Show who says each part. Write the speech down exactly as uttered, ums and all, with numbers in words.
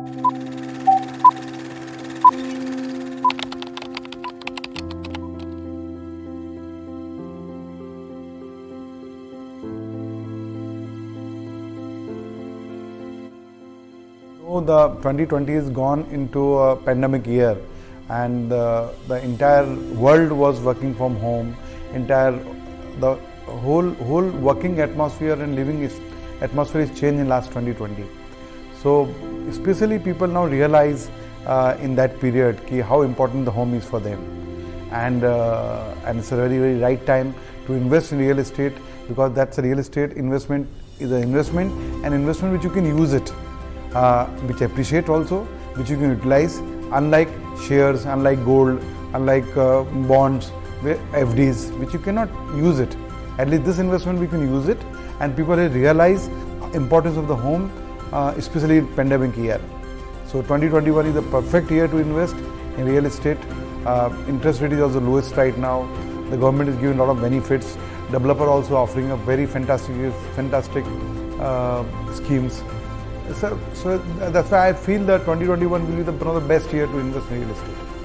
Speaker 1: The twenty twenty has gone into a pandemic year, and uh, the entire world was working from home. Entire the whole whole working atmosphere and living is, atmosphere is changed in last twenty twenty. So especially people now realize uh, in that period ki how important the home is for them, and uh, and it's a very very right time to invest in real estate, because that's a real estate investment is an investment, an investment which you can use it. Uh, which appreciate also, which you can utilize, unlike shares, unlike gold, unlike uh, bonds, F Ds, which you cannot use it. At least this investment we can use it, and people realize importance of the home, uh, especially in pandemic year. So twenty twenty-one is the perfect year to invest in real estate. Uh, interest rate is also lowest right now. The government is giving a lot of benefits. Developer also offering a very fantastic, fantastic uh, schemes. So, so that's why I feel that twenty twenty-one will be the, one of the best year to invest in real estate.